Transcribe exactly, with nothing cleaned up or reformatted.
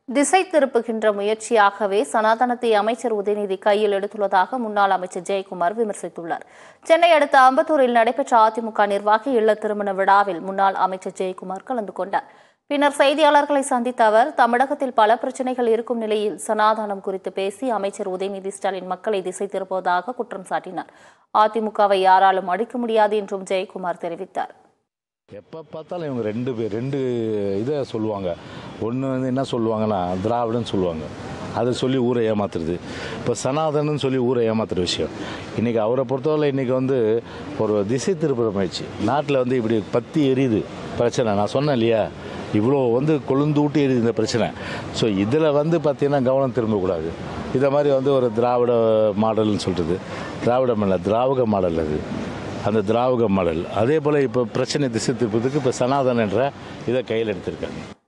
திசை திருப்புகின்ற முயற்சியாகவே சனாதனத்தை அமைச்சர் உதயநிதி கையில் எடுத்துள்ளதாக முன்னாள் அமைச்சர் ஜெயக்குமார் விமர்சித்துள்ளார். சென்னை அடுத்த அம்பத்தூரில் நடைபெற்ற அதிமுக நிர்வாகி இல்ல திருமண விழாவில் முன்னாள் அமைச்சர் ஜெயக்குமார் கலந்து கொண்டார். பின்னர் செய்தியாளர்களை சந்தித்த அவர், தமிழகத்தில் பல பிரச்சினைகள் இருக்கும் நிலையில் சனாதனம் குறித்து பேசி அமைச்சர் உதயநிதி ஸ்டாலின் மக்களை திசை திருப்புவதாக குற்றம் சாட்டினார். அதிமுகவை யாராலும் அடிக்க முடியாது என்றும் ஜெயக்குமார் தெரிவித்தார். எப்போ பார்த்தாலும் இவங்க ரெண்டு பேர் ரெண்டு இதை சொல்லுவாங்க. ஒன்று வந்து என்ன சொல்லுவாங்கன்னா திராவிடன்னு சொல்லுவாங்க, அதை சொல்லி ஊரை ஏமாத்துறது. இப்போ சனாதனன்னு சொல்லி ஊரை ஏமாத்துற விஷயம். இன்றைக்கி அவரை பொறுத்தவரை இன்றைக்கி வந்து ஒரு திசை திருப்புற முயற்சி. நாட்டில் வந்து இப்படி பற்றி எரியுது பிரச்சனை. நான் சொன்னேன் இல்லையா, இவ்வளோ வந்து கொழுந்து ஊட்டி எரியுது இந்த பிரச்சனை. ஸோ இதில் வந்து பார்த்திங்கன்னா கவனம் திரும்பக்கூடாது. இதை மாதிரி வந்து ஒரு திராவிட மாடல்னு சொல்கிறது, திராவிடம் இல்லை திராவிட மாடல். அது அந்த திராவிட மாடல். அதே போல் இப்போ பிரச்சனை திசை திருப்பதுக்கு இப்போ சனாதன என்ற இதை கையில் எடுத்திருக்காங்க.